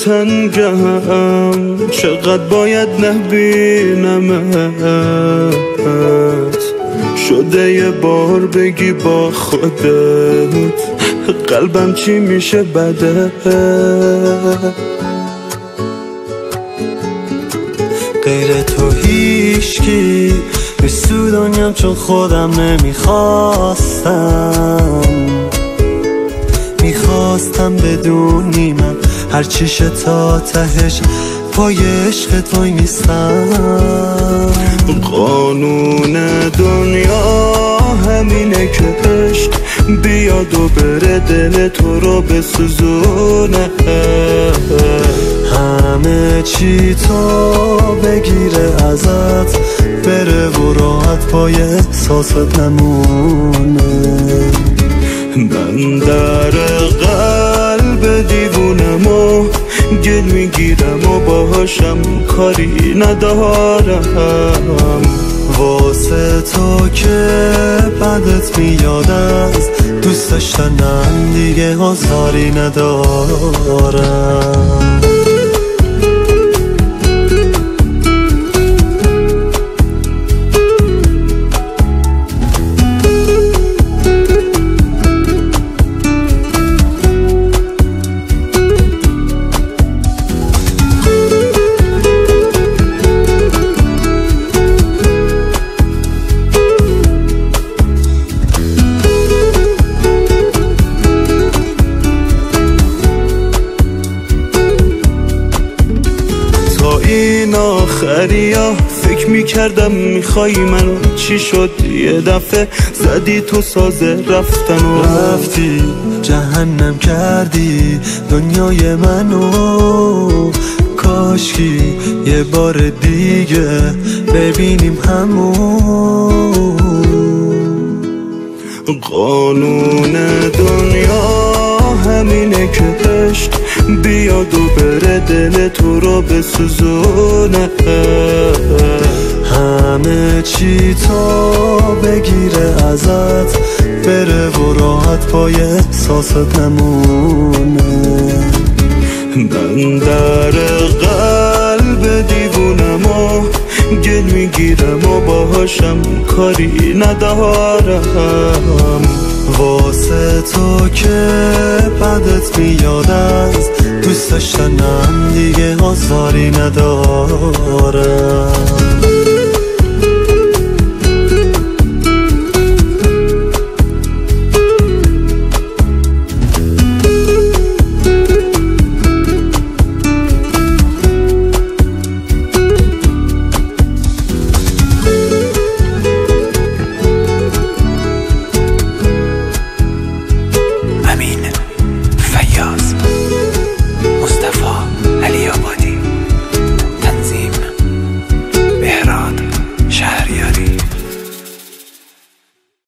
تنگم، چقدر باید نبینمت. شده یه بار بگی با خودت قلبم چی میشه بده. غیر تو هیچکی نیست تو دنیام، چون خودم میخواستم بدونی من هر چیشه تا تهش پای عشق توی نیستم. قانون دنیا همینه که عشق بیاد و بره دل تو رو بسوزونه. همه چی تو بگیره ازت، بره و راحت پای احساست نمونه. من در قلب دیوونم و گل میگیرم و باهاشم کاری ندارم. واسه تو که بدت میاد از دوست داشتنم دیگه آزاری ندارم. این آخریا فکر میکردم میخوای منو، چی شد یه دفعه زدی تو ساز رفتن و رفتی جهنم کردی دنیای منو. کاشکی یه بار دیگه ببینیم همون. قانون دنیا همینه که عشق بیاد و بره دل تو رو بسوزونه. همه چی تو بگیره ازت، بره و راحت پای احساست نمونه. من در قلب دیوونم و گل میگیرم و باهاشم کاری ندارم. واسه تو که بدت میاد از دوست داشتنم دیگه آزاری ندارم.